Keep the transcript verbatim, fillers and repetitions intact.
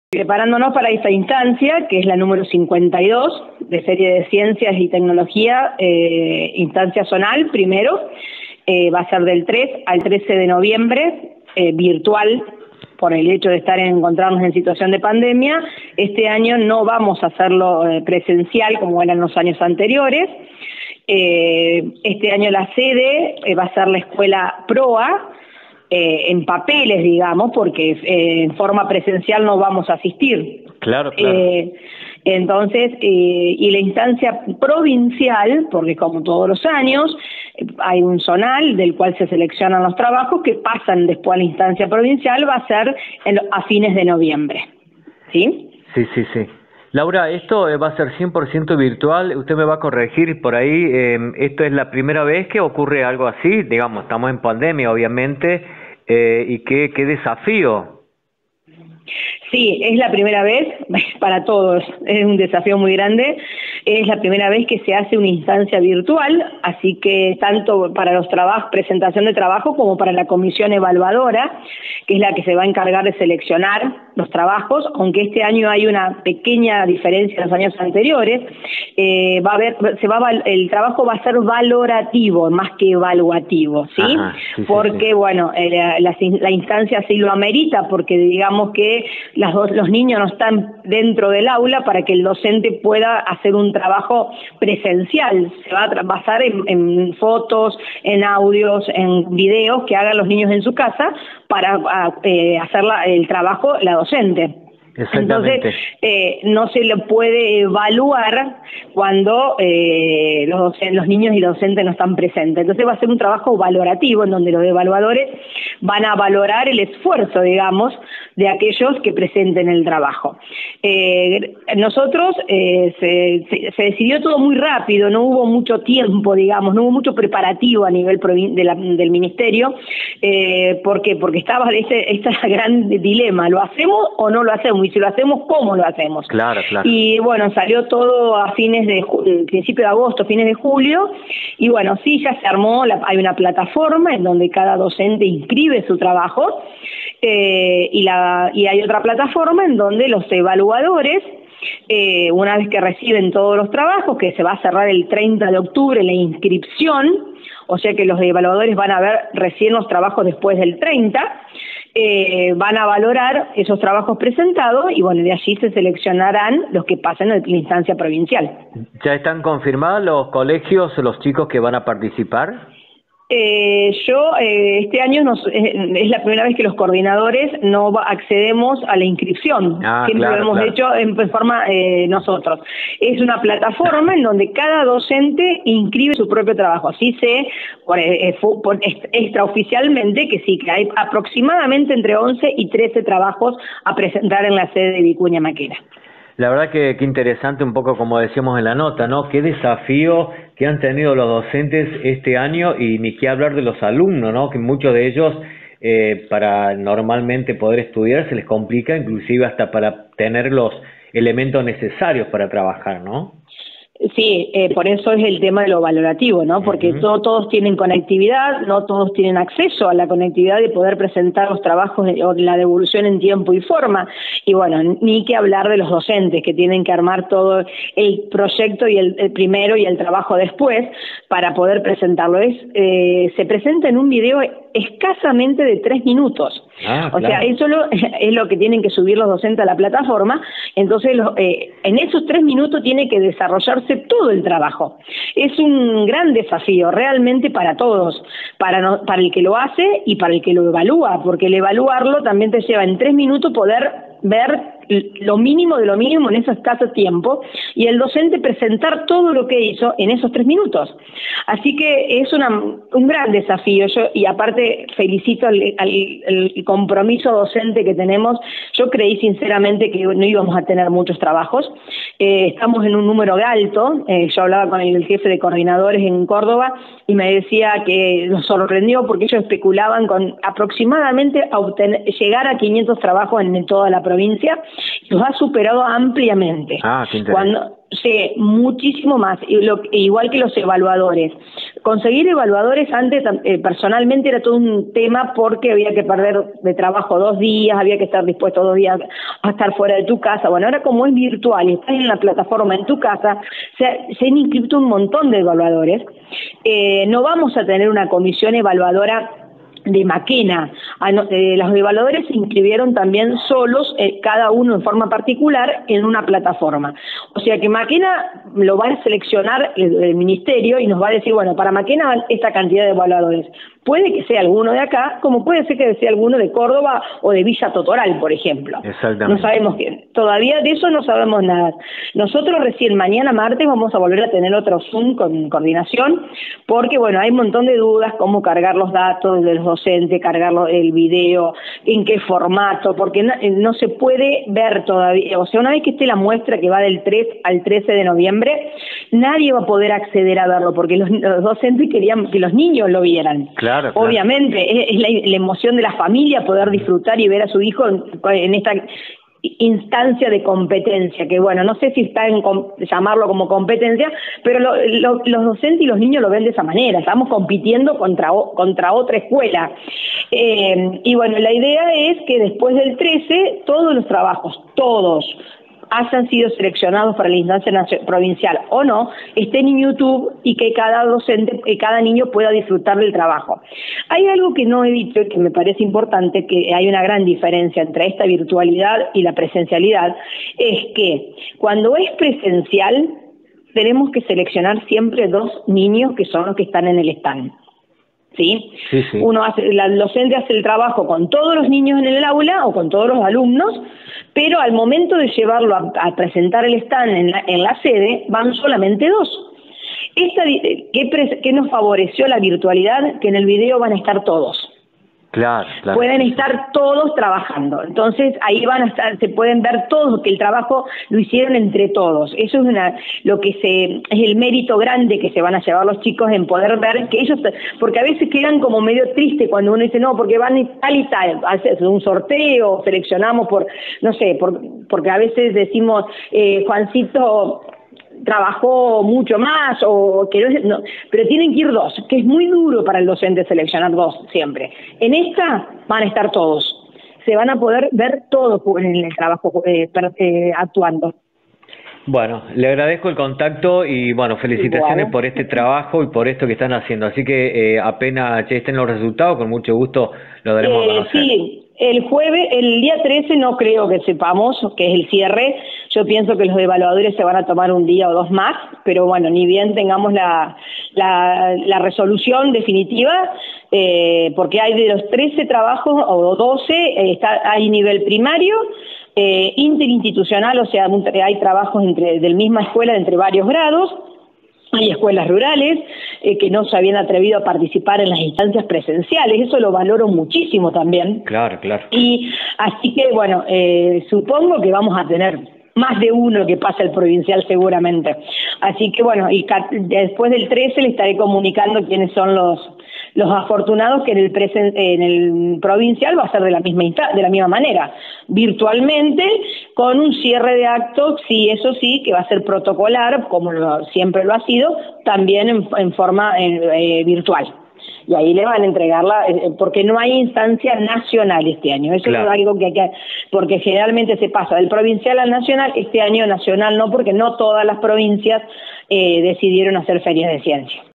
Preparándonos para esta instancia, que es la número cincuenta y dos de serie de Ciencias y Tecnología, eh, instancia zonal, primero, eh, va a ser del tres al trece de noviembre, eh, virtual, por el hecho de estar en, encontrarnos en situación de pandemia. Este año no vamos a hacerlo eh, presencial como eran los años anteriores. Eh, este año la sede eh, va a ser la Escuela Proa, Eh, en papeles, digamos, porque eh, en forma presencial no vamos a asistir. Claro, claro. Eh, entonces, eh, y la instancia provincial, porque como todos los años, eh, hay un zonal del cual se seleccionan los trabajos que pasan después a la instancia provincial, va a ser en, a fines de noviembre. ¿Sí? Sí, sí, sí. Laura, esto va a ser cien por ciento virtual, usted me va a corregir por ahí, eh, ¿esto es la primera vez que ocurre algo así? Digamos, estamos en pandemia, obviamente, eh, y qué, qué desafío. Sí, es la primera vez, para todos, es un desafío muy grande, es la primera vez que se hace una instancia virtual, así que tanto para los trabajos, presentación de trabajo, como para la comisión evaluadora, que es la que se va a encargar de seleccionar los trabajos, aunque este año hay una pequeña diferencia en los años anteriores, eh, va a haber, se va a, el trabajo va a ser valorativo más que evaluativo, ¿sí? Ajá, sí, porque, sí, sí. bueno, eh, la, la, la instancia sí lo amerita, porque digamos que las dos, los niños no están dentro del aula para que el docente pueda hacer un trabajo presencial. Se va a basar en, en fotos, en audios, en videos que hagan los niños en su casa para a, eh, hacer la, el trabajo la docente. Entonces, eh, no se lo puede evaluar cuando eh, los, los niños y los docentes no están presentes. Entonces va a ser un trabajo valorativo en donde los evaluadores van a valorar el esfuerzo, digamos, de aquellos que presenten el trabajo. Eh, nosotros, eh, se, se, se decidió todo muy rápido, no hubo mucho tiempo, digamos, no hubo mucho preparativo a nivel de la, del ministerio. Eh, ¿Por qué? Porque estaba este, este gran dilema, ¿lo hacemos o no lo hacemos? Y si lo hacemos, ¿cómo lo hacemos? Claro, claro. Y bueno, salió todo a fines de, principio de agosto, fines de julio, y bueno, sí, ya se armó, la, hay una plataforma en donde cada docente inscribe su trabajo, eh, y, la, y hay otra plataforma en donde los evaluadores, eh, una vez que reciben todos los trabajos, que se va a cerrar el treinta de octubre la inscripción, o sea que los evaluadores van a ver recién los trabajos después del treinta, Eh, van a valorar esos trabajos presentados y bueno, de allí se seleccionarán los que pasen a la instancia provincial. ¿Ya están confirmados los colegios, los chicos que van a participar? Eh, yo, eh, este año nos, eh, es la primera vez que los coordinadores no va, accedemos a la inscripción. Ah, Siempre claro, lo hemos claro. hecho en forma eh, nosotros. Es una plataforma en donde cada docente inscribe su propio trabajo. Así se, por, eh, por, extraoficialmente, que sí, que hay aproximadamente entre once y trece trabajos a presentar en la sede de Vicuña Maquena. La verdad que, que interesante, un poco como decíamos en la nota, ¿no? Qué desafío que han tenido los docentes este año y ni qué hablar de los alumnos, ¿no? Que muchos de ellos, eh, para normalmente poder estudiar, se les complica, inclusive hasta para tener los elementos necesarios para trabajar, ¿no? Sí, eh, por eso es el tema de lo valorativo, ¿no? Porque Uh-huh. no todos tienen conectividad, no todos tienen acceso a la conectividad de poder presentar los trabajos de, o la devolución en tiempo y forma. Y bueno, ni que hablar de los docentes que tienen que armar todo el proyecto y el, el primero y el trabajo después para poder presentarlo. Es, eh, se presenta en un video escasamente de tres minutos. Ah, o claro. sea, eso lo, es lo que tienen que subir los docentes a la plataforma. Entonces, lo, eh, en esos tres minutos tiene que desarrollarse todo el trabajo. Es un gran desafío realmente para todos, para, no, para el que lo hace y para el que lo evalúa, porque el evaluarlo también te lleva en tres minutos poder ver lo mínimo de lo mínimo en ese escaso tiempo y el docente presentar todo lo que hizo en esos tres minutos. Así que es una, un gran desafío. Yo, y aparte felicito al, al el compromiso docente que tenemos. Yo creí sinceramente que no íbamos a tener muchos trabajos. Eh, estamos en un número alto. Eh, yo hablaba con el jefe de coordinadores en Córdoba y me decía que nos sorprendió porque ellos especulaban con aproximadamente a obtener, llegar a quinientos trabajos en, en toda la provincia. los ha superado ampliamente. Ah, qué interesante. Cuando, sí, muchísimo más, y lo, igual que los evaluadores. Conseguir evaluadores antes, eh, personalmente, era todo un tema porque había que perder de trabajo dos días, había que estar dispuesto dos días a estar fuera de tu casa. Bueno, ahora como es virtual y estás en la plataforma en tu casa, se, se han inscrito un montón de evaluadores. Eh, no vamos a tener una comisión evaluadora de Makena. Eh, los evaluadores se inscribieron también solos, eh, cada uno en forma particular, en una plataforma. O sea que Makena lo va a seleccionar el, el ministerio y nos va a decir, bueno, para Makena van esta cantidad de evaluadores. Puede que sea alguno de acá, como puede ser que sea alguno de Córdoba o de Villa Totoral, por ejemplo. Exactamente. No sabemos qué. Todavía de eso no sabemos nada. Nosotros recién mañana martes vamos a volver a tener otro Zoom con coordinación, porque bueno, hay un montón de dudas, cómo cargar los datos de los docentes, cargar el video, en qué formato, porque no, no se puede ver todavía. O sea, una vez que esté la muestra que va del tres al trece de noviembre, nadie va a poder acceder a verlo, porque los, los docentes querían que los niños lo vieran. Claro. Claro, obviamente, claro. Es, es la, la emoción de la familia poder disfrutar y ver a su hijo en, en esta instancia de competencia, que bueno, no sé si está en llamarlo como competencia, pero lo, lo, los docentes y los niños lo ven de esa manera, estamos compitiendo contra, contra otra escuela. Eh, y bueno, la idea es que después del trece, todos los trabajos, todos, hayan sido seleccionados para la instancia provincial o no, estén en YouTube y que cada docente, que cada niño pueda disfrutar del trabajo. Hay algo que no he dicho y que me parece importante, que hay una gran diferencia entre esta virtualidad y la presencialidad, es que cuando es presencial tenemos que seleccionar siempre dos niños que son los que están en el stand. ¿Sí? Sí, sí. Uno hace, la docente hace el trabajo con todos los niños en el aula o con todos los alumnos, pero al momento de llevarlo a, a presentar el stand en la, en la sede, van solamente dos. Esta, ¿qué, ¿Qué nos favoreció la virtualidad? Que en el video van a estar todos. Claro, claro. Pueden estar todos trabajando, entonces ahí van a estar, se pueden ver todos, que el trabajo lo hicieron entre todos. Eso es una, lo que se, es el mérito grande que se van a llevar los chicos en poder ver que ellos, porque a veces quedan como medio tristes cuando uno dice no, porque van tal y tal, hace un sorteo, seleccionamos por, no sé, por, porque a veces decimos, eh, Juancito trabajó mucho más, o que no, no, pero tienen que ir dos, que es muy duro para el docente seleccionar dos siempre. En esta van a estar todos, se van a poder ver todos en el trabajo eh, eh, actuando. Bueno, le agradezco el contacto y bueno, felicitaciones Igual. por este trabajo y por esto que están haciendo. Así que eh, apenas ya estén los resultados, con mucho gusto lo daremos eh, a conocer. Sí. El jueves, el día trece no creo que sepamos, que es el cierre. Yo pienso que los evaluadores se van a tomar un día o dos más, pero bueno, ni bien tengamos la, la, la resolución definitiva, eh, porque hay de los trece trabajos, o doce, eh, está, hay nivel primario, eh, interinstitucional, o sea, hay trabajos entre, del misma escuela entre varios grados. Hay escuelas rurales eh, que no se habían atrevido a participar en las instancias presenciales, eso lo valoro muchísimo también. Claro, claro. Y así que, bueno, eh, supongo que vamos a tener más de uno que pasa el provincial seguramente. Así que, bueno, y después del trece le estaré comunicando quiénes son los los afortunados, que en el presen, en el provincial va a ser de la misma de la misma manera, virtualmente, con un cierre de actos, sí, eso sí, que va a ser protocolar, como lo, siempre lo ha sido, también en, en forma eh, virtual. Y ahí le van a entregarla, eh, porque no hay instancia nacional este año. Eso claro. Es algo que hay que, porque generalmente se pasa del provincial al nacional, este año nacional no, porque no todas las provincias eh, decidieron hacer ferias de ciencia.